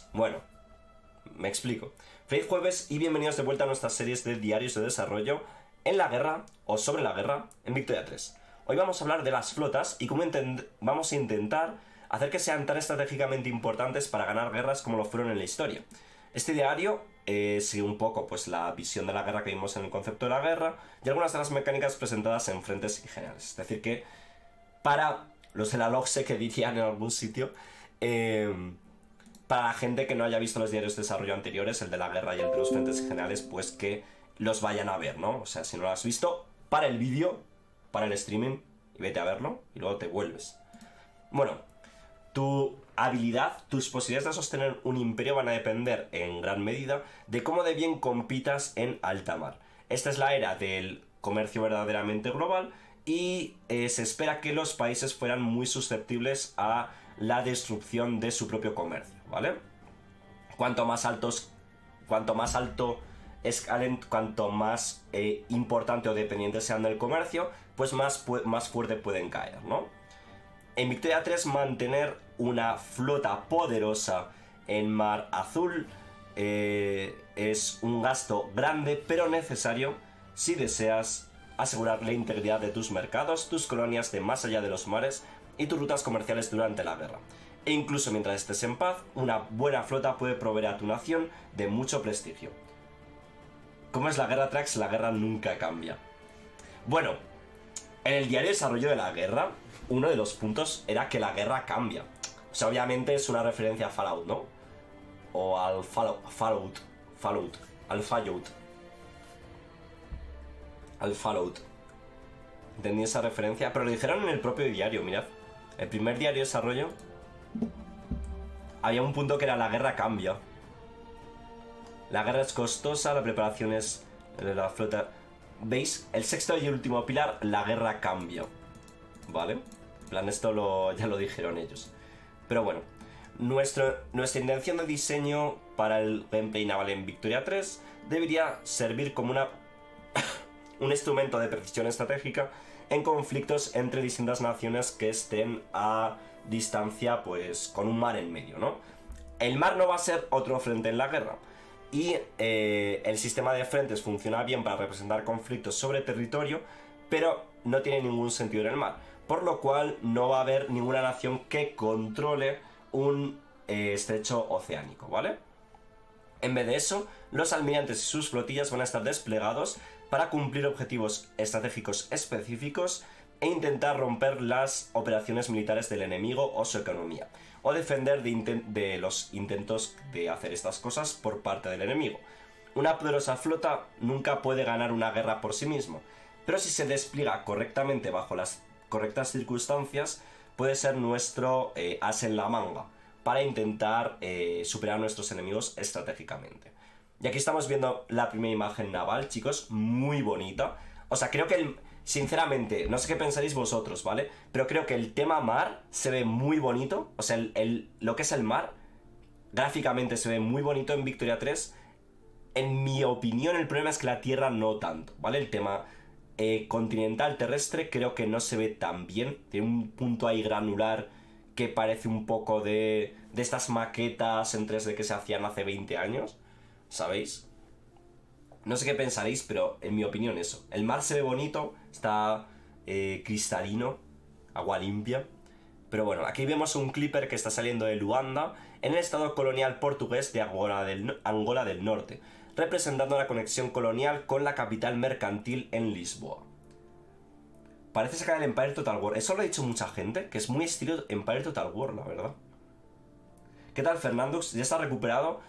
Bueno, me explico. Feliz jueves y bienvenidos de vuelta a nuestras series de diarios de desarrollo en la guerra o sobre la guerra en Victoria 3. Hoy vamos a hablar de las flotas y cómo vamos a intentar hacer que sean tan estratégicamente importantes para ganar guerras como lo fueron en la historia. Este diario sigue un poco pues la visión de la guerra que vimos en el concepto de la guerra y algunas de las mecánicas presentadas en frentes y generales. Es decir que para los de la LOGSE que dirían en algún sitio, para la gente que no haya visto los diarios de desarrollo anteriores, el de la guerra y el de los frentes generales, pues que los vayan a ver, ¿no? O sea, si no lo has visto, para el vídeo, para el streaming y vete a verlo y luego te vuelves. Bueno, tu habilidad, tus posibilidades de sostener un imperio van a depender en gran medida de cómo de bien compitas en alta mar. Esta es la era del comercio verdaderamente global y se espera que los países fueran muy susceptibles a la destrucción de su propio comercio, ¿vale? Cuanto más alto escalen, cuanto más importante o dependiente sean del comercio, pues más fuerte pueden caer, ¿no? En Victoria 3 mantener una flota poderosa en Mar Azul es un gasto grande pero necesario si deseas asegurar la integridad de tus mercados, tus colonias de más allá de los mares y tus rutas comerciales durante la guerra. E incluso mientras estés en paz, una buena flota puede proveer a tu nación de mucho prestigio. ¿Cómo es la guerra, Trax? La guerra nunca cambia. Bueno, en el diario de desarrollo de la guerra, uno de los puntos era que la guerra cambia. O sea, obviamente es una referencia a Fallout, ¿no? O al Fallout. Entendí esa referencia, pero lo dijeron en el propio diario, mirad. El primer diario de desarrollo había un punto que era la guerra cambia. La guerra es costosa, la preparación es de la flota. ¿Veis? El sexto y el último pilar, la guerra cambia. ¿Vale? En plan, esto ya lo dijeron ellos. Pero bueno, nuestra intención de diseño para el gameplay naval en Victoria 3 debería servir como un instrumento de precisión estratégica en conflictos entre distintas naciones que estén a distancia, pues con un mar en medio, ¿no? El mar no va a ser otro frente en la guerra. Y el sistema de frentes funciona bien para representar conflictos sobre territorio, pero no tiene ningún sentido en el mar. Por lo cual no va a haber ninguna nación que controle un estrecho oceánico, ¿vale? En vez de eso, los almirantes y sus flotillas van a estar desplegados para cumplir objetivos estratégicos específicos e intentar romper las operaciones militares del enemigo o su economía, o defender de los intentos de hacer estas cosas por parte del enemigo. Una poderosa flota nunca puede ganar una guerra por sí mismo, pero si se despliega correctamente bajo las correctas circunstancias, puede ser nuestro as en la manga para intentar superar a nuestros enemigos estratégicamente. Y aquí estamos viendo la primera imagen naval, chicos, muy bonita. O sea, creo que sinceramente, no sé qué pensaréis vosotros, ¿vale? Pero creo que el tema mar se ve muy bonito. O sea, lo que es el mar, gráficamente se ve muy bonito en Victoria 3. En mi opinión, el problema es que la tierra no tanto, ¿vale? El tema continental terrestre creo que no se ve tan bien. Tiene un punto ahí granular que parece un poco de estas maquetas en 3D que se hacían hace 20 años, ¿sabéis? No sé qué pensaréis, pero en mi opinión eso. El mar se ve bonito, está cristalino, agua limpia. Pero bueno, aquí vemos un clipper que está saliendo de Luanda, en el estado colonial portugués de Angola del Norte, representando la conexión colonial con la capital mercantil en Lisboa. Parece sacar el Empire Total War. Eso lo ha dicho mucha gente, que es muy estilo Empire Total War, la verdad. ¿Qué tal, Fernandux? ¿Ya está recuperado?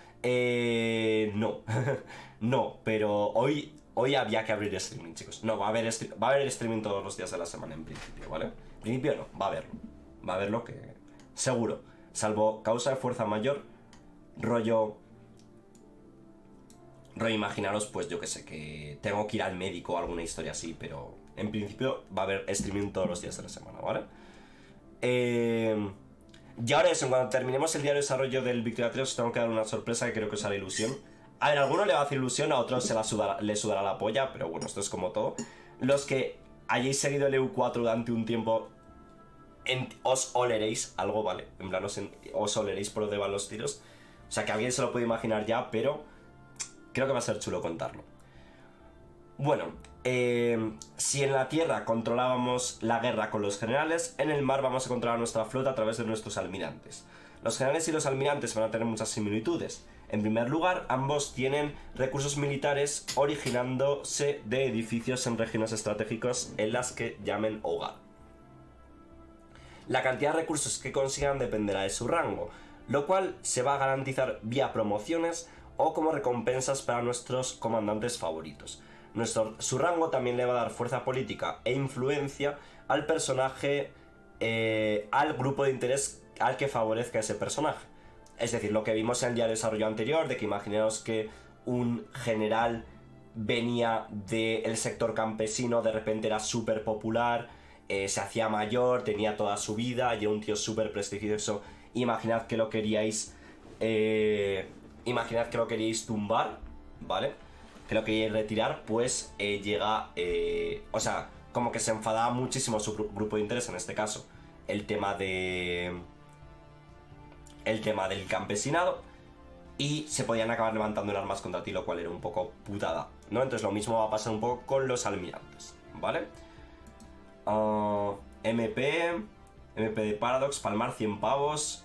No. No, pero hoy había que abrir streaming, chicos. No, va a haber streaming todos los días de la semana en principio, ¿vale? En principio no, va a haberlo. Va a haberlo que... seguro. Salvo causa de fuerza mayor, rollo, imaginaros, pues yo que sé, que tengo que ir al médico o alguna historia así, pero en principio va a haber streaming todos los días de la semana, ¿vale? Y ahora eso, cuando terminemos el diario de desarrollo del Victoria 3 os tengo que dar una sorpresa que creo que os hará ilusión. A ver, a alguno le va a hacer ilusión, a otros le sudará la polla, pero bueno, esto es como todo. Los que hayáis seguido el EU4 durante un tiempo, os oleréis algo, ¿vale? En plan, os oleréis por donde van los tiros. O sea, que alguien se lo puede imaginar ya, pero creo que va a ser chulo contarlo. Bueno, si en la tierra controlábamos la guerra con los generales, en el mar vamos a controlar nuestra flota a través de nuestros almirantes. Los generales y los almirantes van a tener muchas similitudes. En primer lugar, ambos tienen recursos militares originándose de edificios en regiones estratégicas en las que llamen hogar. La cantidad de recursos que consigan dependerá de su rango, lo cual se va a garantizar vía promociones o como recompensas para nuestros comandantes favoritos. Su rango también le va a dar fuerza política e influencia al personaje, al grupo de interés al que favorezca ese personaje. Es decir, lo que vimos en el día de desarrollo anterior, de que imaginaos que un general venía del sector campesino, de repente era súper popular, se hacía mayor, tenía toda su vida, y era un tío súper prestigioso. Imaginad que lo queríais tumbar, ¿vale? Que lo queríais retirar, pues llega... o sea, como que se enfadaba muchísimo su grupo de interés, en este caso el tema del campesinado, y se podían acabar levantando en armas contra ti, lo cual era un poco putada, ¿no? Entonces lo mismo va a pasar un poco con los almirantes, ¿vale? MP de Paradox, palmar 100 pavos.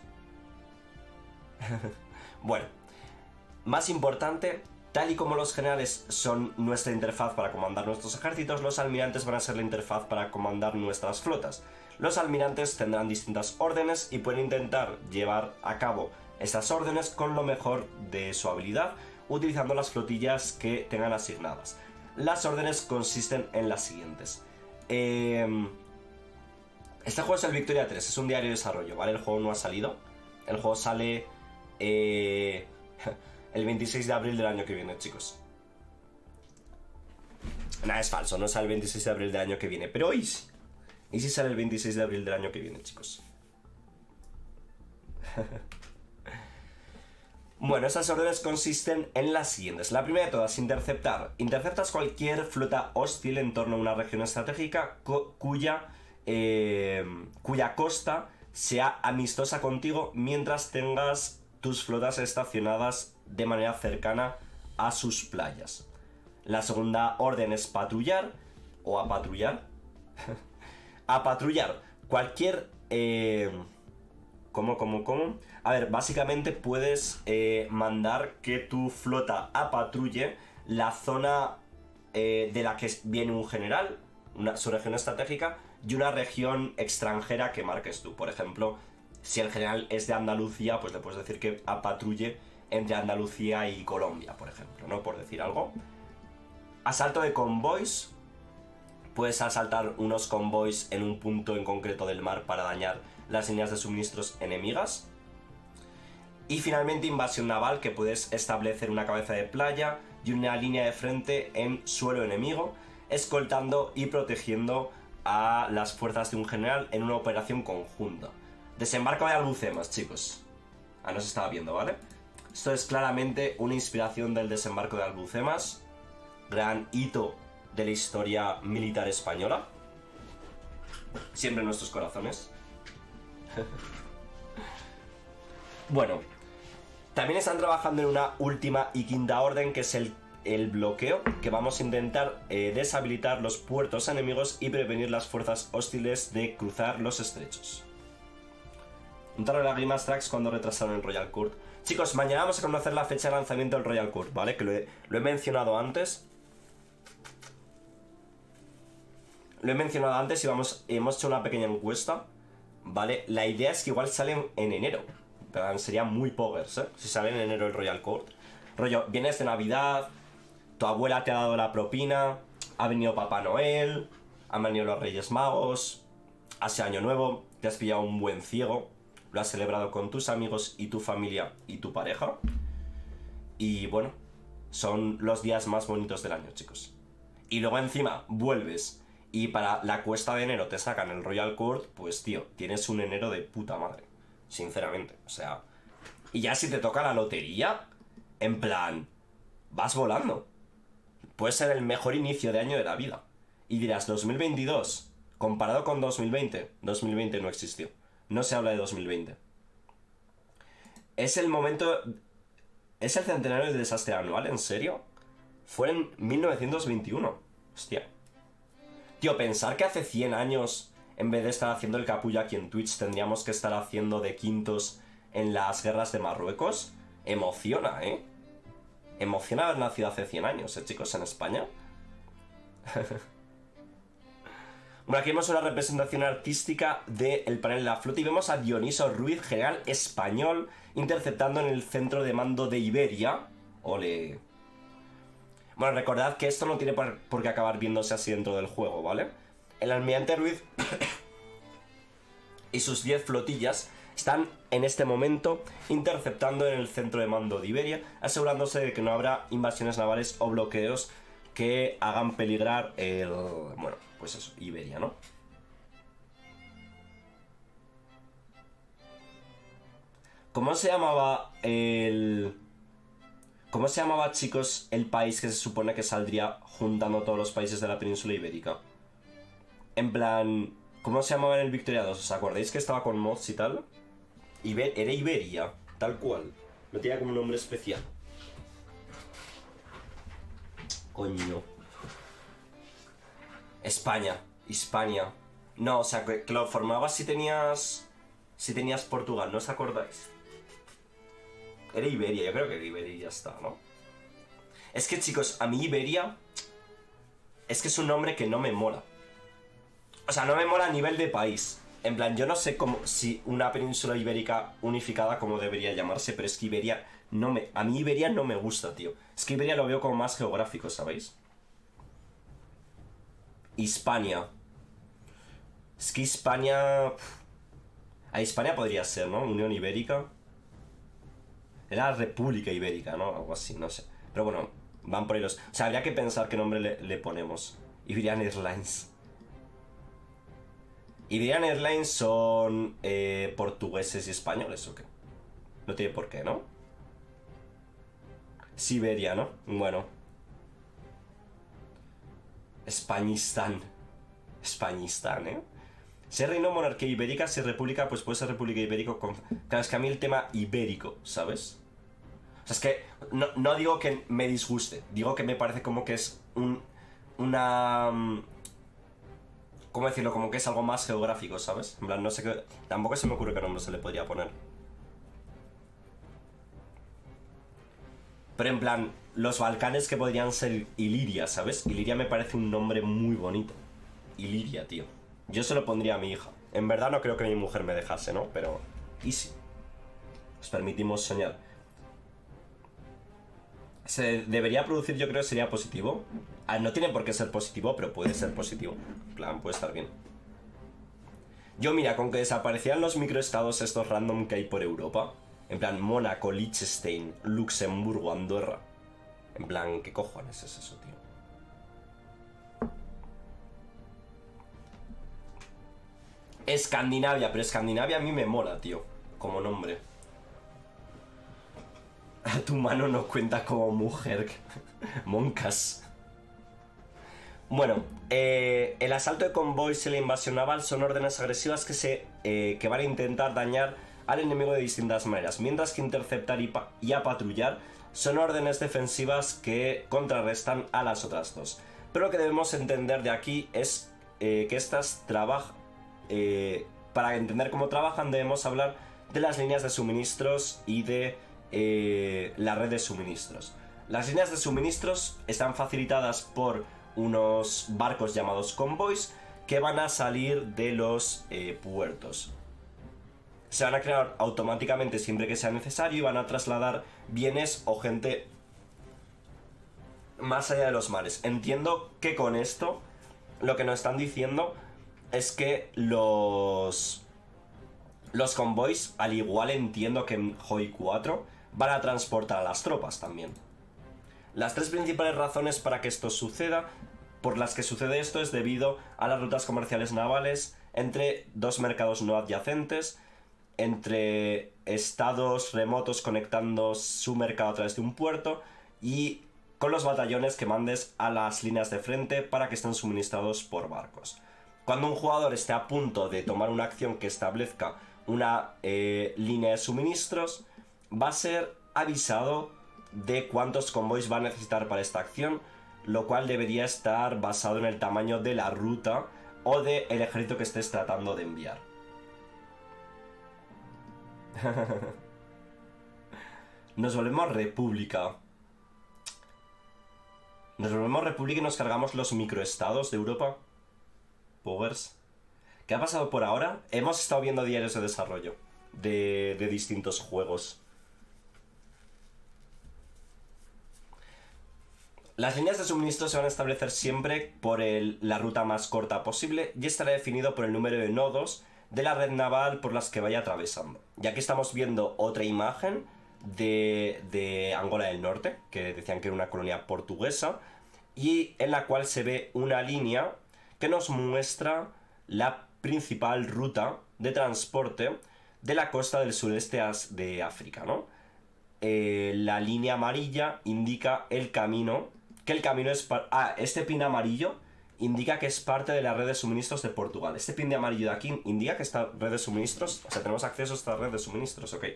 Bueno, más importante, tal y como los generales son nuestra interfaz para comandar nuestros ejércitos, los almirantes van a ser la interfaz para comandar nuestras flotas. Los almirantes tendrán distintas órdenes y pueden intentar llevar a cabo esas órdenes con lo mejor de su habilidad, utilizando las flotillas que tengan asignadas. Las órdenes consisten en las siguientes. Este juego es el Victoria 3, es un diario de desarrollo, ¿vale? El juego no ha salido. El juego sale el 26 de abril del año que viene, chicos. Nada, es falso, no sale el 26 de abril del año que viene, pero hoy sí. ¿Y si sale el 26 de abril del año que viene, chicos? Bueno, esas órdenes consisten en las siguientes. La primera de todas, interceptar. Interceptas cualquier flota hostil en torno a una región estratégica cuya costa sea amistosa contigo mientras tengas tus flotas estacionadas de manera cercana a sus playas. La segunda orden es patrullar o apatrullar. A patrullar cualquier... ¿Cómo? A ver, básicamente puedes mandar que tu flota apatrulle la zona de la que viene un general, su región estratégica, y una región extranjera que marques tú. Por ejemplo, si el general es de Andalucía, pues le puedes decir que apatrulle entre Andalucía y Colombia, por ejemplo, ¿no? Por decir algo. Asalto de convoys. Puedes asaltar unos convoys en un punto en concreto del mar para dañar las líneas de suministros enemigas. Y finalmente invasión naval, que puedes establecer una cabeza de playa y una línea de frente en suelo enemigo, escoltando y protegiendo a las fuerzas de un general en una operación conjunta. Desembarco de Albucemas, chicos. No se estaba viendo, ¿vale? Esto es claramente una inspiración del desembarco de Albucemas, gran hito de la historia militar española, siempre en nuestros corazones. Bueno, también están trabajando en una última y quinta orden, que es el bloqueo, que vamos a intentar deshabilitar los puertos enemigos y prevenir las fuerzas hostiles de cruzar los estrechos. Juntaron lágrimas tracks cuando retrasaron el Royal Court. Chicos, mañana vamos a conocer la fecha de lanzamiento del Royal Court, ¿vale? Que lo he mencionado antes. Lo he mencionado antes y hemos hecho una pequeña encuesta, ¿vale? La idea es que igual salen en enero. Pero sería muy poggers, ¿eh? Si sale en enero el Royal Court. Rollo, vienes de Navidad, tu abuela te ha dado la propina, ha venido Papá Noel, han venido los Reyes Magos, hace Año Nuevo, te has pillado un buen ciego, lo has celebrado con tus amigos y tu familia y tu pareja. Y bueno, son los días más bonitos del año, chicos. Y luego encima vuelves y para la cuesta de enero te sacan el Royal Court, pues tío, tienes un enero de puta madre. Sinceramente, o sea... Y ya si te toca la lotería, en plan... vas volando. Puede ser el mejor inicio de año de la vida. Y dirás, 2022, comparado con 2020, 2020 no existió. No se habla de 2020. Es el momento Es el centenario del desastre anual, ¿en serio? Fue en 1921. Hostia. Tío, pensar que hace 100 años, en vez de estar haciendo el capullo aquí en Twitch, tendríamos que estar haciendo de quintos en las guerras de Marruecos. Emociona, ¿eh? Emociona haber nacido hace 100 años, chicos, en España. Bueno, aquí vemos una representación artística del panel de la flota y vemos a Dioniso Ruiz, general español, interceptando en el centro de mando de Iberia. Ole. Bueno, recordad que esto no tiene por qué acabar viéndose así dentro del juego, ¿vale? El almirante Ruiz y sus 10 flotillas están en este momento interceptando en el centro de mando de Iberia, asegurándose de que no habrá invasiones navales o bloqueos que hagan peligrar el... bueno, pues eso, Iberia, ¿no? ¿Cómo se llamaba el... ¿Cómo se llamaba, chicos, el país que se supone que saldría juntando todos los países de la península ibérica? En plan... ¿Cómo se llamaba en el Victoria 2? ¿Os acordáis que estaba con mods y tal? Era Iberia, tal cual. No tenía como un nombre especial. Coño. España. Hispania. No, o sea, que lo formabas si tenías... Si tenías Portugal, ¿no os acordáis? Era Iberia, yo creo que era Iberia y ya está, ¿no? Es que, chicos, a mí Iberia... Es que es un nombre que no me mola. O sea, no me mola a nivel de país. En plan, yo no sé cómo... Si una península ibérica unificada como debería llamarse, pero es que Iberia no me... A mí Iberia no me gusta, tío. Es que Iberia lo veo como más geográfico, ¿sabéis? Hispania. Es que Hispania... A Hispania podría ser, ¿no? Unión Ibérica. Era República Ibérica, ¿no? Algo así, no sé. Pero bueno, van por ahí los... O sea, habría que pensar qué nombre le ponemos. Iberian Airlines. Iberian Airlines son portugueses y españoles, ¿o qué? No tiene por qué, ¿no? Siberia, ¿no? Bueno. Españistán. Españistán, ¿eh? Si es reino, monarquía ibérica, si es república, pues puede ser república ibérico con... Claro, es que a mí el tema ibérico, ¿sabes? O sea, es que no digo que me disguste, digo que me parece como que es una... ¿Cómo decirlo? Como que es algo más geográfico, ¿sabes? En plan, no sé qué... Tampoco se me ocurre qué nombre se le podría poner. Pero en plan, los Balcanes que podrían ser Iliria, ¿sabes? Iliria me parece un nombre muy bonito. Iliria, tío. Yo se lo pondría a mi hija. En verdad no creo que mi mujer me dejase, ¿no? Pero... easy. Os permitimos soñar. Se debería producir, yo creo que sería positivo. No tiene por qué ser positivo, pero puede ser positivo. En plan, puede estar bien. Yo, mira, con que desaparecieran los microestados estos random que hay por Europa. En plan, Mónaco, Liechtenstein, Luxemburgo, Andorra. En plan, ¿qué cojones es eso, tío? Escandinavia, pero Escandinavia a mí me mola, tío. Como nombre. Tu mano no cuenta como mujer. Moncas. Bueno, el asalto de convoys y la invasión naval son órdenes agresivas que van a intentar dañar al enemigo de distintas maneras, mientras que interceptar y apatrullar son órdenes defensivas que contrarrestan a las otras dos. Pero lo que debemos entender de aquí es que estas trabajan... para entender cómo trabajan debemos hablar de las líneas de suministros y de la red de suministros. Las líneas de suministros están facilitadas por unos barcos llamados convoys que van a salir de los puertos. Se van a crear automáticamente siempre que sea necesario y van a trasladar bienes o gente más allá de los mares. Entiendo que con esto lo que nos están diciendo es que los convoys, al igual entiendo que en Hoi 4, van a transportar a las tropas también. Las tres principales razones para que esto suceda, por las que sucede esto, es debido a las rutas comerciales navales entre dos mercados no adyacentes, entre estados remotos conectando su mercado a través de un puerto y con los batallones que mandes a las líneas de frente para que estén suministrados por barcos. Cuando un jugador esté a punto de tomar una acción que establezca una línea de suministros, va a ser avisado de cuántos convoys va a necesitar para esta acción, lo cual debería estar basado en el tamaño de la ruta o del ejército que estés tratando de enviar. Nos volvemos república. Nos volvemos república y nos cargamos los microestados de Europa. Powers. ¿Qué ha pasado por ahora? Hemos estado viendo diarios de desarrollo de distintos juegos. Las líneas de suministro se van a establecer siempre por la ruta más corta posible y estará definido por el número de nodos de la red naval por las que vaya atravesando. Y aquí estamos viendo otra imagen de Angola del Norte, que decían que era una colonia portuguesa, y en la cual se ve una línea que nos muestra la principal ruta de transporte de la costa del sureste de África, ¿no? La línea amarilla indica el camino, que el camino es... este pin amarillo indica que es parte de la red de suministros de Portugal. Este pin de amarillo de aquí indica que esta red de suministros... O sea, tenemos acceso a esta red de suministros, ok.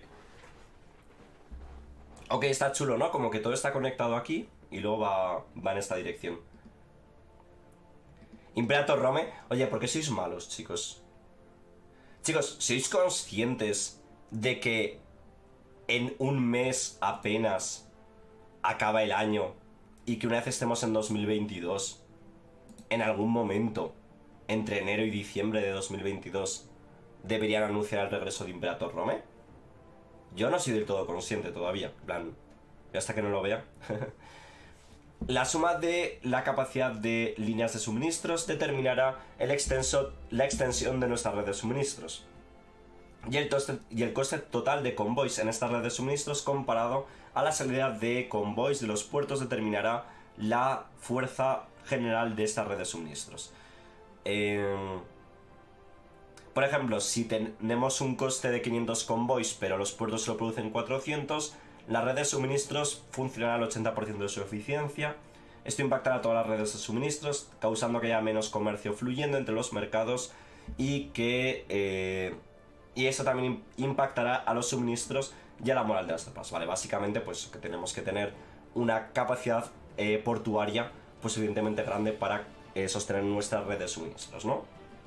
Ok, está chulo, ¿no? Como que todo está conectado aquí y luego va en esta dirección. Imperator Rome. Oye, ¿por qué sois malos, chicos? Chicos, ¿sois conscientes de que en un mes apenas acaba el año y que una vez estemos en 2022, en algún momento, entre enero y diciembre de 2022, deberían anunciar el regreso de Imperator Rome? Yo no soy del todo consciente todavía, en plan, hasta que no lo vea. La suma de la capacidad de líneas de suministros determinará la extensión de nuestra red de suministros. Y el coste total de convoys en esta red de suministros comparado a la salida de convoys de los puertos determinará la fuerza general de esta red de suministros. Por ejemplo, si tenemos un coste de 500 convoys pero los puertos solo producen 400, la red de suministros funcionará al 80% de su eficiencia. Esto impactará a todas las redes de suministros, causando que haya menos comercio fluyendo entre los mercados y que... y eso también impactará a los suministros y a la moral de las tropas, ¿vale? Básicamente, pues que tenemos que tener una capacidad portuaria, pues evidentemente grande para sostener nuestra red de suministros, ¿no?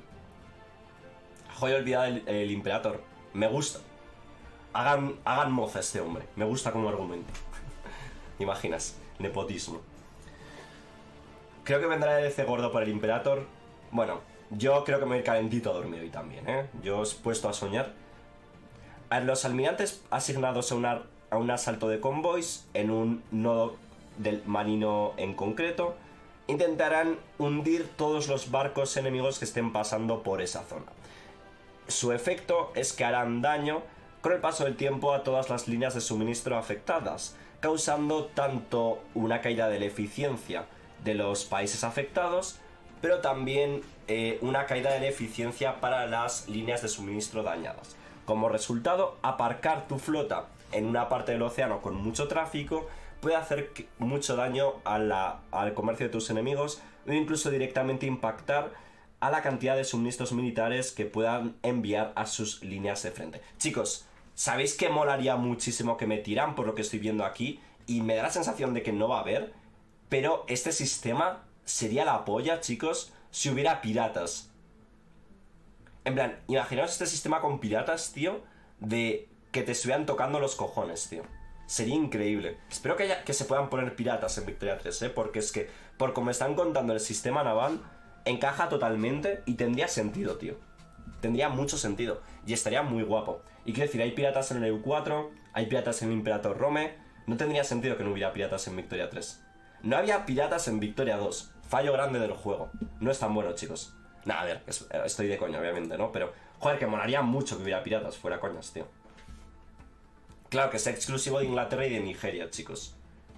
Joya olvidada el Imperator. Me gusta. Hagan moza a este hombre. Me gusta como argumento. Imaginas, nepotismo. Creo que vendrá el DLC gordo por el Imperator. Bueno, yo creo que me voy a ir calentito a dormir hoy también, ¿eh? Yo os he puesto a soñar. A los almirantes asignados a un asalto de convoys en un nodo del marino en concreto intentarán hundir todos los barcos enemigos que estén pasando por esa zona. Su efecto es que harán daño con el paso del tiempo a todas las líneas de suministro afectadas, causando tanto una caída de la eficiencia de los países afectados, pero también una caída de la eficiencia para las líneas de suministro dañadas. Como resultado, aparcar tu flota en una parte del océano con mucho tráfico puede hacer mucho daño al comercio de tus enemigos o incluso directamente impactar a la cantidad de suministros militares que puedan enviar a sus líneas de frente. Chicos, ¿sabéis que molaría muchísimo que me tiran por lo que estoy viendo aquí? Y me da la sensación de que no va a haber, pero este sistema sería la polla, chicos, si hubiera piratas. En plan, imaginaos este sistema con piratas, tío, de que te estuvieran tocando los cojones, tío. Sería increíble. Espero que se puedan poner piratas en Victoria 3, porque es que, por como están contando el sistema naval, encaja totalmente y tendría sentido, tío. Tendría mucho sentido y estaría muy guapo. Y quiero decir, hay piratas en el EU4, hay piratas en Imperator Rome. No tendría sentido que no hubiera piratas en Victoria 3. No había piratas en Victoria 2. Fallo grande del juego. No es tan bueno, chicos. Nada, a ver, estoy de coña, obviamente, ¿no? Pero, joder, que molaría mucho que hubiera piratas, fuera coñas, tío. Claro, que sea exclusivo de Inglaterra y de Nigeria, chicos.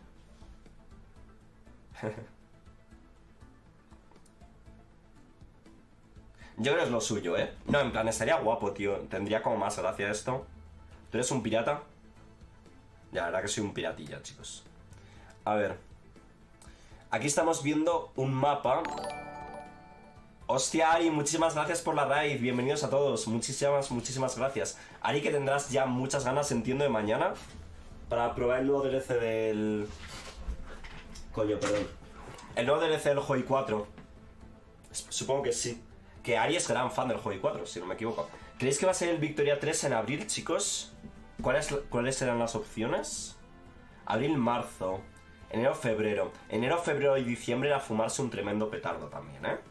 Yo creo que es lo suyo, ¿eh? No, en plan, estaría guapo, tío. Tendría como más gracia esto. ¿Tú eres un pirata? Ya, la verdad que soy un piratilla, chicos. A ver. Aquí estamos viendo un mapa. Hostia, Ari, muchísimas gracias por la raid. Bienvenidos a todos. Muchísimas gracias. Ari, que tendrás ya muchas ganas, entiendo, de mañana. Para probar el nuevo DLC del... Coño, perdón. El nuevo DLC del Hoi 4. Supongo que sí. Que Ari es gran fan del Hoi 4, si no me equivoco. ¿Creéis que va a ser el Victoria 3 en abril, chicos? ¿Cuáles serán las opciones? Abril, marzo. Enero, febrero. Enero, febrero y diciembre era fumarse un tremendo petardo también, ¿eh?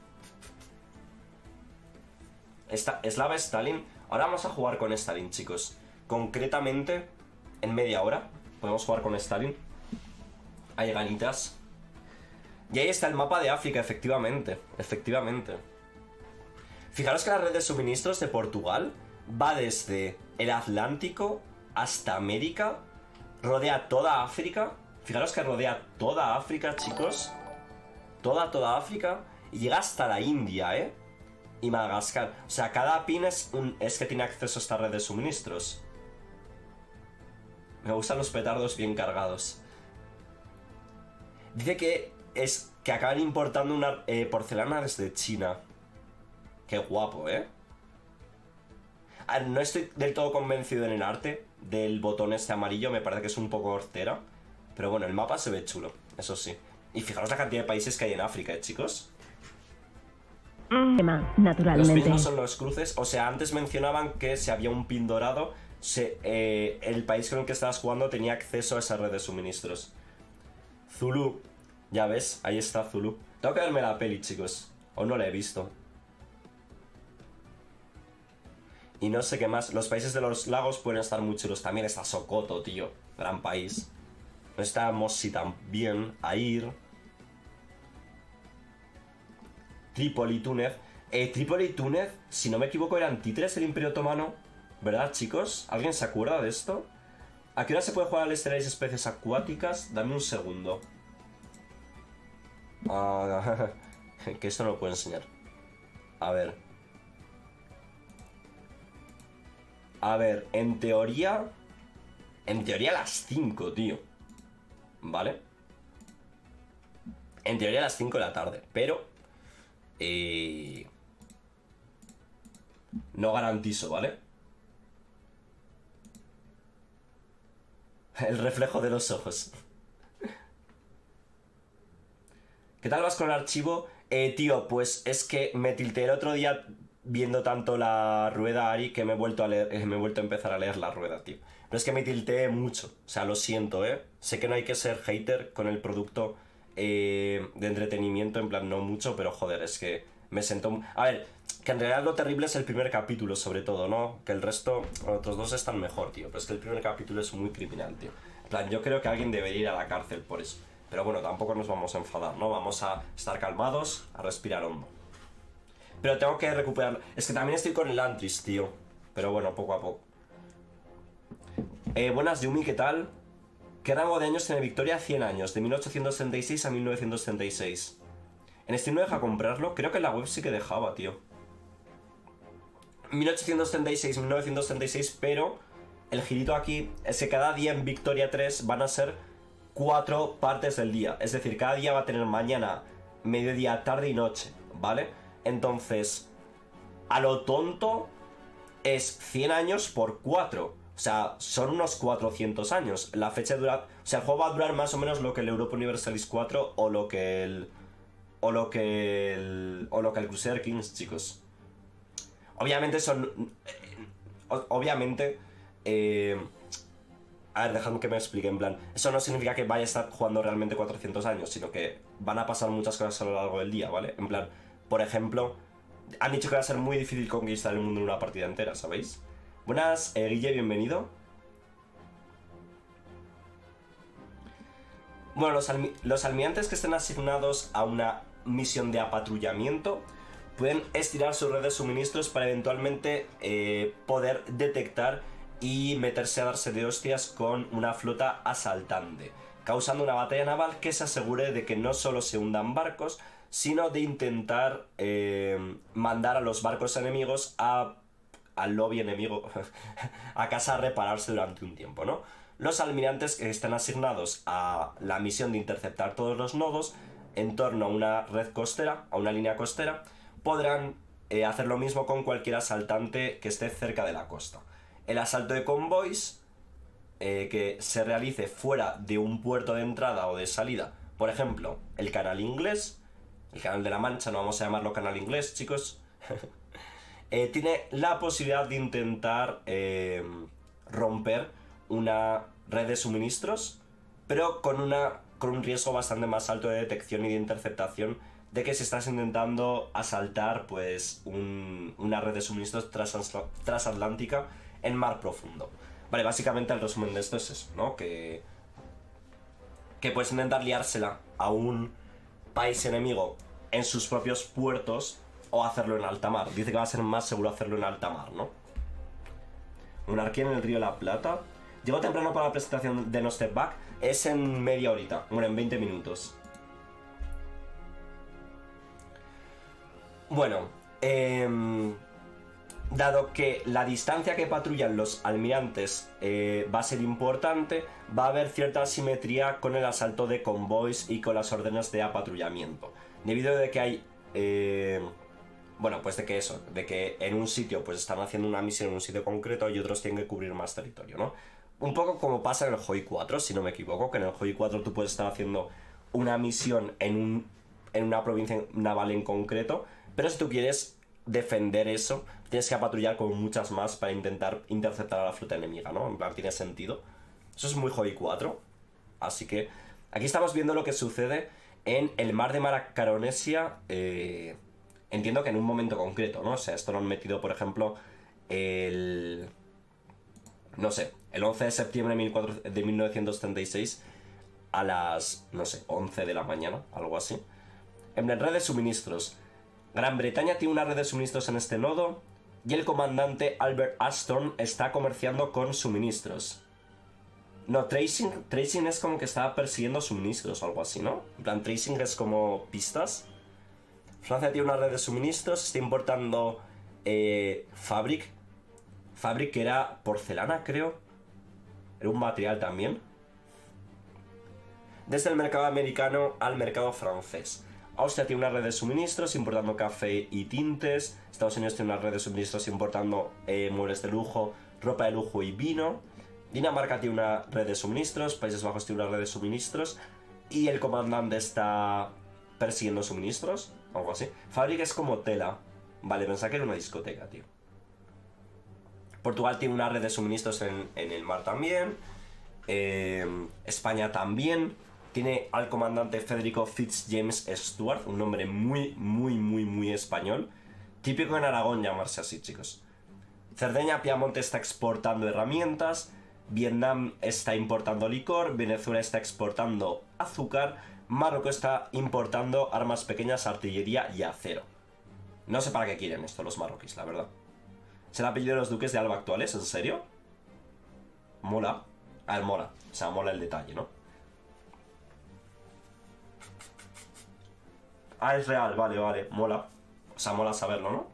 Slava Stalin. Ahora vamos a jugar con Stalin, chicos. Concretamente, en media hora podemos jugar con Stalin. Hay ganitas. Y ahí está el mapa de África, efectivamente. Efectivamente. Fijaros que la red de suministros de Portugal va desde el Atlántico hasta América. Rodea toda África. Fijaros que rodea toda África, chicos. Toda África. Y llega hasta la India, ¿eh? Y Madagascar. O sea, cada pin es que tiene acceso a esta red de suministros. Me gustan los petardos bien cargados. Dice que acaban importando una porcelana desde China. Qué guapo, ¿eh? No estoy del todo convencido en el arte del botón este amarillo. Me parece que es un poco hortera. Pero bueno, el mapa se ve chulo, eso sí. Y fijaros la cantidad de países que hay en África, chicos. Naturalmente. Los pins no son los cruces. O sea, antes mencionaban que si había un pin dorado, el país con el que estabas jugando tenía acceso a esa red de suministros. Zulu. Ya ves, ahí está Zulu. Tengo que verme la peli, chicos. O no la he visto. Y no sé qué más. Los países de los lagos pueden estar muy chulos. También está Sokoto, tío. Gran país. No está Mossi también. Air. Trípoli, Túnez. Trípoli y Túnez, si no me equivoco, eran títeres del Imperio Otomano. ¿Verdad, chicos? ¿Alguien se acuerda de esto? ¿A qué hora se puede jugar al Stellaris Especies Acuáticas? Dame un segundo. Que esto no lo puedo enseñar. A ver. A ver, en teoría... En teoría a las 5, tío. ¿Vale? En teoría a las 5 de la tarde. Pero... no garantizo, ¿vale? El reflejo de los ojos. ¿Qué tal vas con el archivo? Tío, pues es que me tilteé el otro día viendo tanto la rueda, Ari, que me he vuelto a leer, me he vuelto a empezar a leer la rueda, tío. Pero es que me tilteé mucho. O sea, lo siento, ¿eh? Sé que no hay que ser hater con el producto de entretenimiento, en plan, no mucho, pero joder, es que me sentó... A ver, que en realidad lo terrible es el primer capítulo, sobre todo, ¿no? Que el resto, los otros dos están mejor, tío. Pero es que el primer capítulo es muy criminal, tío. En plan, yo creo que alguien debería ir a la cárcel por eso. Pero bueno, tampoco nos vamos a enfadar, ¿no? Vamos a estar calmados, a respirar hondo. Pero tengo que recuperar... Es que también estoy con el Antris, tío. Pero bueno, poco a poco. Buenas, Yumi, ¿qué tal? ¿Qué rango de años tiene Victoria? 100 años, de 1836 a 1936. En Steam no deja comprarlo. Creo que en la web sí que dejaba, tío. 1836, 1936, pero el girito aquí es que cada día en Victoria 3 van a ser 4 partes del día. Es decir, cada día va a tener mañana, mediodía, tarde y noche, ¿vale? Entonces, a lo tonto es 100 años por 4. O sea, son unos 400 años. La fecha dura... O sea, el juego va a durar más o menos lo que el Europa Universalis 4 o lo que el... O lo que el Crusader Kings, chicos. Obviamente son... Obviamente... A ver, dejadme que me explique, en plan... Eso no significa que vaya a estar jugando realmente 400 años, sino que van a pasar muchas cosas a lo largo del día, ¿vale? En plan, por ejemplo... Han dicho que va a ser muy difícil conquistar el mundo en una partida entera, ¿sabéis? Buenas, Guille, bienvenido. Bueno, los almirantes que estén asignados a una misión de apatrullamiento pueden estirar su red de suministros para eventualmente poder detectar y meterse a darse de hostias con una flota asaltante, causando una batalla naval que se asegure de que no solo se hundan barcos, sino de intentar mandar a los barcos enemigos al lobby enemigo a casa a repararse durante un tiempo, ¿no? Los almirantes que estén asignados a la misión de interceptar todos los nodos en torno a una red costera, a una línea costera, podrán hacer lo mismo con cualquier asaltante que esté cerca de la costa. El asalto de convoys que se realice fuera de un puerto de entrada o de salida, por ejemplo, el canal inglés, el canal de la Mancha, no vamos a llamarlo canal inglés, chicos, tiene la posibilidad de intentar romper una red de suministros, pero con un riesgo bastante más alto de detección y de interceptación de que si estás intentando asaltar pues una red de suministros transatlántica en mar profundo. Vale, básicamente el resumen de esto es eso, ¿no? Que puedes intentar liársela a un país enemigo en sus propios puertos o hacerlo en alta mar. Dice que va a ser más seguro hacerlo en alta mar, ¿no? Monarquía en el Río de la Plata. Llego temprano para la presentación de No Step Back. Es en media horita, bueno, en 20 minutos. Bueno, dado que la distancia que patrullan los almirantes va a ser importante, va a haber cierta asimetría con el asalto de convoys y con las órdenes de apatrullamiento. Debido a que hay... bueno, pues de que en un sitio pues están haciendo una misión en un sitio concreto y otros tienen que cubrir más territorio, ¿no? Un poco como pasa en el Hoi 4, si no me equivoco, que en el Hoi 4 tú puedes estar haciendo una misión en una provincia naval en concreto, pero si tú quieres defender eso, tienes que patrullar con muchas más para intentar interceptar a la flota enemiga, ¿no? En plan, tiene sentido. Eso es muy Hoi 4. Así que aquí estamos viendo lo que sucede en el mar de Macaronesia. Entiendo que en un momento concreto, ¿no? O sea, esto lo han metido, por ejemplo, no sé, el 11 de septiembre de 1936 a las, no sé, 11 de la mañana, algo así. En red de suministros. Gran Bretaña tiene una red de suministros en este nodo y el comandante Albert Ashton está comerciando con suministros. No, tracing es como que está persiguiendo suministros o algo así, ¿no? En plan, tracing es como pistas. Francia tiene una red de suministros, está importando Fabric. Fabric, que era porcelana, creo. Era un material también. Desde el mercado americano al mercado francés. Austria tiene una red de suministros importando café y tintes. Estados Unidos tiene una red de suministros importando muebles de lujo, ropa de lujo y vino. Dinamarca tiene una red de suministros. Países Bajos tiene una red de suministros. Y el comandante está persiguiendo suministros, algo así. Fabric es como tela. Vale, pensaba que era una discoteca, tío. Portugal tiene una red de suministros en el mar también. España también. Tiene al comandante Federico Fitzjames Stuart, un nombre muy español. Típico en Aragón llamarse así, chicos. Cerdeña, Piamonte está exportando herramientas. Vietnam está importando licor. Venezuela está exportando azúcar. Marruecos está importando armas pequeñas, artillería y acero. No sé para qué quieren esto los marroquíes, la verdad. ¿Es el apellido de los duques de Alba actuales? ¿En serio? Mola. A ver, mola. O sea, mola el detalle, ¿no? Ah, es real, vale, mola. O sea, mola saberlo, ¿no?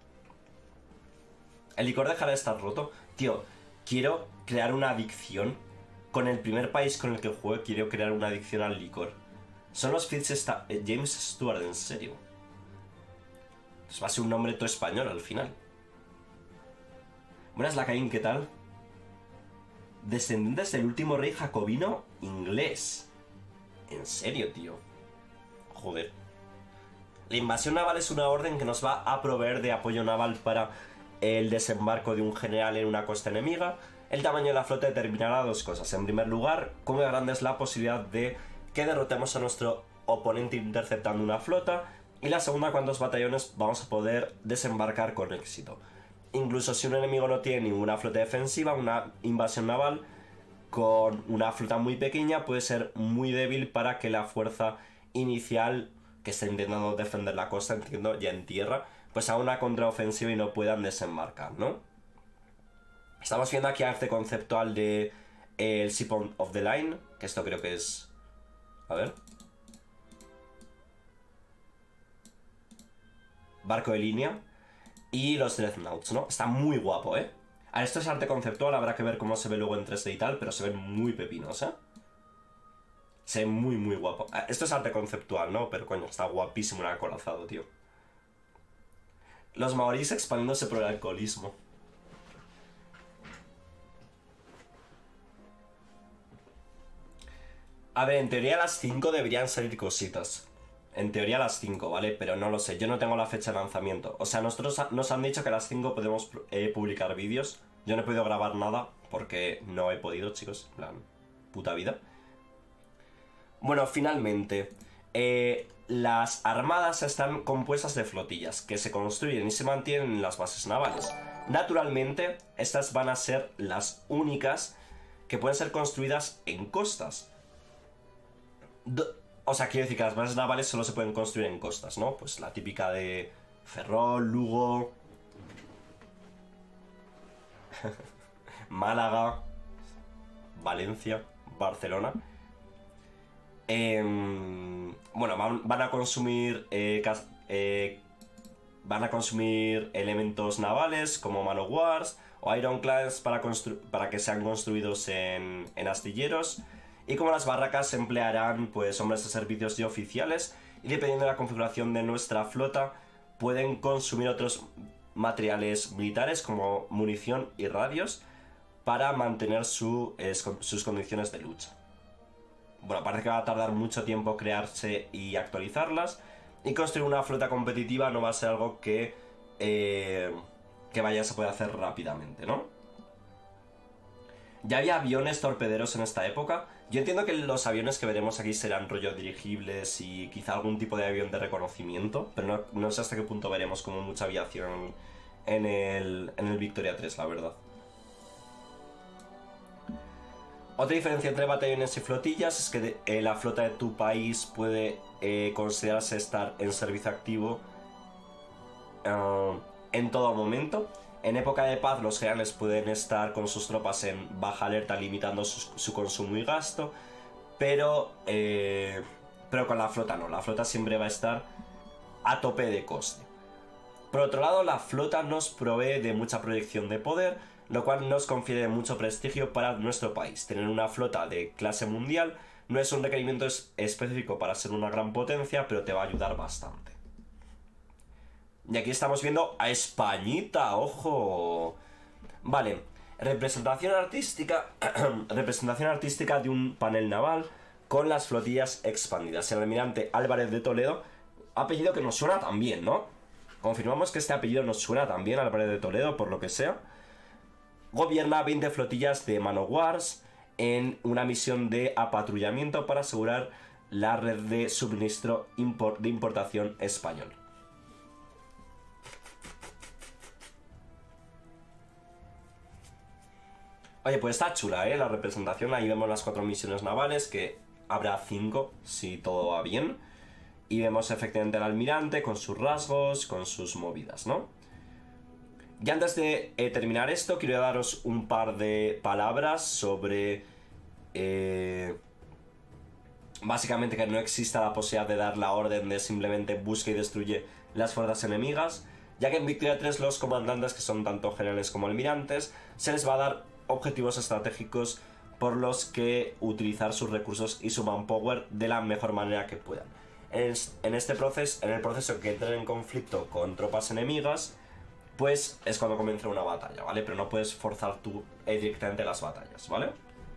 El licor dejará de estar roto. Tío, quiero crear una adicción. Con el primer país con el que juegue, quiero crear una adicción al licor. Son los James Stewart, en serio. Pues va a ser un nombre todo español al final. Buenas, Lacaín, ¿qué tal? Descendientes del último rey jacobino inglés. En serio, tío. Joder. La invasión naval es una orden que nos va a proveer de apoyo naval para el desembarco de un general en una costa enemiga. El tamaño de la flota determinará dos cosas. En primer lugar, cómo grande es la posibilidad de que derrotemos a nuestro oponente interceptando una flota. Y la segunda, cuántos batallones vamos a poder desembarcar con éxito. Incluso si un enemigo no tiene ninguna flota defensiva, una invasión naval con una flota muy pequeña puede ser muy débil para que la fuerza inicial que está intentando defender la costa, entiendo, ya en tierra, pues haga una contraofensiva y no puedan desembarcar, ¿no? Estamos viendo aquí arte conceptual de el Ship of the Line, que esto creo que es... A ver... Barco de línea. Y los Dreadnoughts, ¿no? Está muy guapo, ¿eh? A esto es arte conceptual, habrá que ver cómo se ve luego en 3D y tal, pero se ven muy pepinos, ¿eh? Se ve muy guapo. Esto es arte conceptual, ¿no? Pero coño, está guapísimo el acorazado, tío. Los maoríes expandiéndose por el alcoholismo. A ver, en teoría a las 5 deberían salir cositas. En teoría a las 5, ¿vale? Pero no lo sé, yo no tengo la fecha de lanzamiento. O sea, nosotros nos han dicho que a las 5 podemos publicar vídeos. Yo no he podido grabar nada porque no he podido, chicos. En plan, puta vida. Bueno, finalmente, las armadas están compuestas de flotillas que se construyen y se mantienen en las bases navales. Naturalmente, estas van a ser las únicas que pueden ser construidas en costas. O sea, quiero decir que las bases navales solo se pueden construir en costas, ¿no? Pues la típica de Ferrol, Lugo, Málaga, Valencia, Barcelona. Bueno, van a consumir elementos navales como manowars o ironclads para que sean construidos en astilleros. Y como las barracas se emplearán pues hombres de servicios y oficiales, y dependiendo de la configuración de nuestra flota pueden consumir otros materiales militares como munición y radios para mantener sus condiciones de lucha. Bueno, parece que va a tardar mucho tiempo crearse y actualizarlas, y construir una flota competitiva no va a ser algo que se puede hacer rápidamente, ¿no? Ya había aviones torpederos en esta época. Yo entiendo que los aviones que veremos aquí serán rollo dirigibles y quizá algún tipo de avión de reconocimiento, pero no sé hasta qué punto veremos como mucha aviación en el Victoria 3, la verdad. Otra diferencia entre batallones y flotillas es que la flota de tu país puede considerarse estar en servicio activo en todo momento. En época de paz los generales pueden estar con sus tropas en baja alerta limitando su consumo y gasto, pero con la flota no, la flota siempre va a estar a tope de coste. Por otro lado, la flota nos provee de mucha proyección de poder, lo cual nos confiere mucho prestigio para nuestro país. Tener una flota de clase mundial no es un requerimiento específico para ser una gran potencia, pero te va a ayudar bastante. Y aquí estamos viendo a Españita, ojo. Vale, representación artística de un panel naval con las flotillas expandidas. El almirante Álvarez de Toledo, apellido que nos suena también, ¿no? Confirmamos que este apellido nos suena también, Álvarez de Toledo, por lo que sea. Gobierna 20 flotillas de manowars en una misión de apatrullamiento para asegurar la red de suministro de importación español. Oye, pues está chula, la representación. Ahí vemos las 4 misiones navales, que habrá 5 si todo va bien. Y vemos efectivamente al almirante con sus rasgos, con sus movidas, ¿no? Y antes de terminar esto, quiero daros un par de palabras sobre... básicamente que no exista la posibilidad de dar la orden de simplemente busca y destruye las fuerzas enemigas, ya que en Victoria 3 los comandantes, que son tanto generales como almirantes, se les va a dar objetivos estratégicos por los que utilizar sus recursos y su manpower de la mejor manera que puedan. En el proceso que entren en conflicto con tropas enemigas, pues es cuando comienza una batalla, ¿vale? Pero no puedes forzar tú directamente las batallas, ¿vale?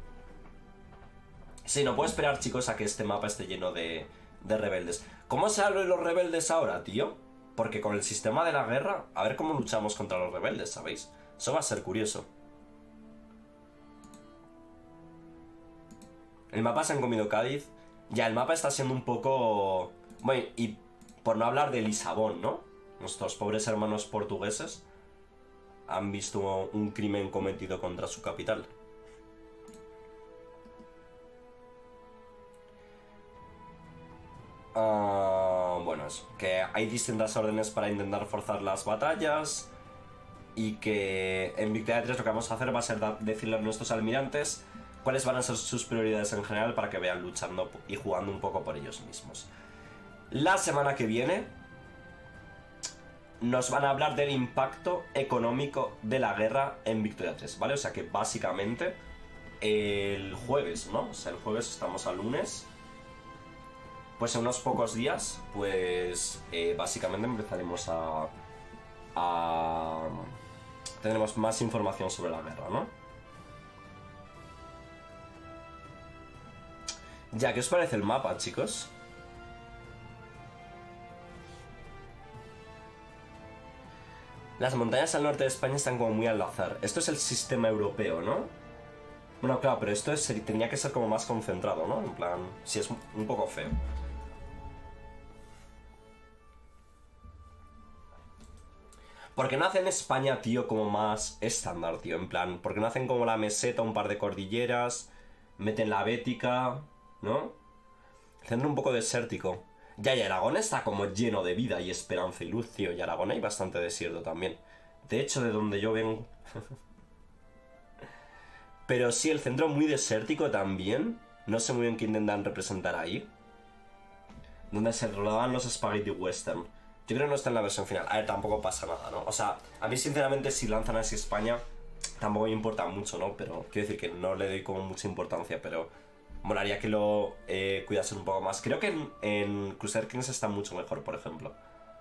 Sí, no puedo esperar, chicos, a que este mapa esté lleno de rebeldes. ¿Cómo se abren los rebeldes ahora, tío? Porque con el sistema de la guerra, a ver cómo luchamos contra los rebeldes, ¿sabéis? Eso va a ser curioso. El mapa se han comido Cádiz. Ya, el mapa está siendo un poco... Bueno, y por no hablar de Lisabón, ¿no? Nuestros pobres hermanos portugueses han visto un crimen cometido contra su capital. Bueno, eso. Que hay distintas órdenes para intentar forzar las batallas. Y que en Victoria 3 lo que vamos a hacer va a ser decirle a nuestros almirantes cuáles van a ser sus prioridades en general para que vean luchando y jugando un poco por ellos mismos. La semana que viene nos van a hablar del impacto económico de la guerra en Victoria 3, ¿vale? O sea que básicamente el jueves, ¿no? O sea, el jueves estamos al lunes. Pues en unos pocos días, pues básicamente empezaremos tendremos más información sobre la guerra, ¿no? Ya, ¿qué os parece el mapa, chicos? Las montañas al norte de España están como muy al azar. Esto es el sistema europeo, ¿no? Bueno, claro, pero esto tendría que ser como más concentrado, ¿no? En plan, sí, es un poco feo. ¿Por qué no hacen España, tío, como más estándar, tío? En plan, ¿por qué no hacen como la meseta, un par de cordilleras? Meten la Bética, ¿no? Centro un poco desértico. Ya, y Aragón está como lleno de vida y esperanza y luz, tío. Y Aragón hay bastante desierto también. De hecho, de donde yo vengo... Pero sí, el centro muy desértico también. No sé muy bien qué intentan representar ahí. Donde se rodaban los spaghetti western. Yo creo que no está en la versión final. A ver, tampoco pasa nada, ¿no? O sea, a mí sinceramente si lanzan así España, tampoco me importa mucho, ¿no? Pero quiero decir que no le doy como mucha importancia, pero molaría que lo cuidasen un poco más. Creo que en Crusader Kings está mucho mejor, por ejemplo.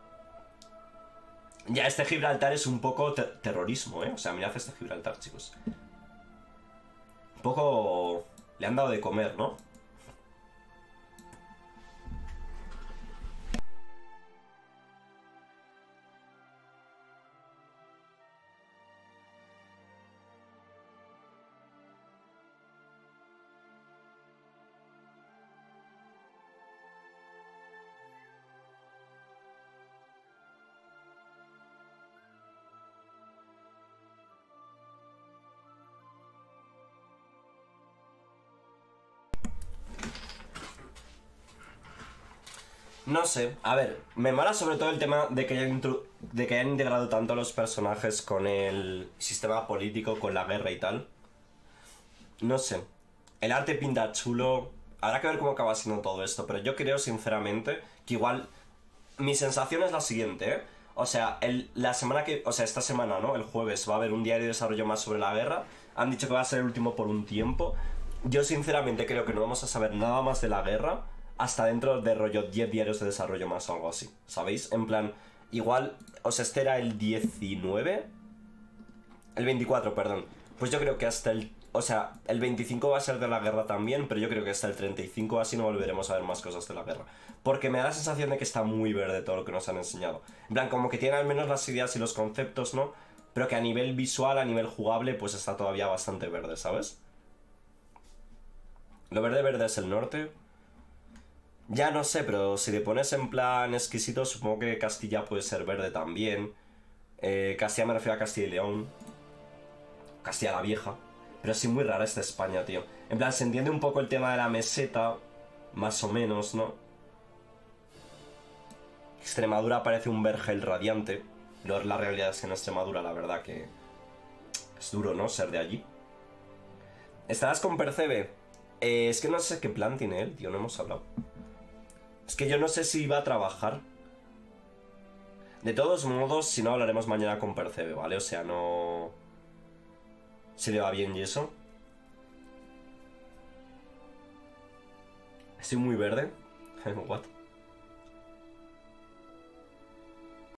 Ya, este Gibraltar es un poco terrorismo, ¿eh? O sea, mirad este Gibraltar, chicos. Un poco... le han dado de comer, ¿no? No sé, a ver, me mola sobre todo el tema de que hayan integrado tanto a los personajes con el sistema político, con la guerra y tal. No sé, el arte pinta chulo, habrá que ver cómo acaba siendo todo esto, pero yo creo sinceramente que igual mi sensación es la siguiente, ¿eh? O sea, esta semana, ¿no? El jueves va a haber un diario de desarrollo más sobre la guerra. Han dicho que va a ser el último por un tiempo. Yo sinceramente creo que no vamos a saber nada más de la guerra hasta dentro de rollo 10 diarios de desarrollo más o algo así, ¿sabéis? En plan, igual, o sea, este era el 19, el 24, perdón. Pues yo creo que hasta el... O sea, el 25 va a ser de la guerra también, pero yo creo que hasta el 35 así no volveremos a ver más cosas de la guerra. Porque me da la sensación de que está muy verde todo lo que nos han enseñado. En plan, como que tiene al menos las ideas y los conceptos, ¿no? Pero que a nivel visual, a nivel jugable, pues está todavía bastante verde, ¿sabes? Lo verde verde es el norte. Ya no sé, pero si te pones en plan exquisito, supongo que Castilla puede ser verde también. Castilla me refiero a Castilla y León. Castilla la Vieja. Pero sí muy rara esta España, tío. En plan, se entiende un poco el tema de la meseta, más o menos, ¿no? Extremadura parece un vergel radiante. La realidad es que en Extremadura, la verdad que es duro, ¿no? Ser de allí. ¿Estarás con Percebe? Es que no sé qué plan tiene él, tío, no hemos hablado. Es que yo no sé si va a trabajar. De todos modos, si no, hablaremos mañana con Percebe, ¿vale? O sea, no... Si le va bien y eso. Estoy muy verde. What?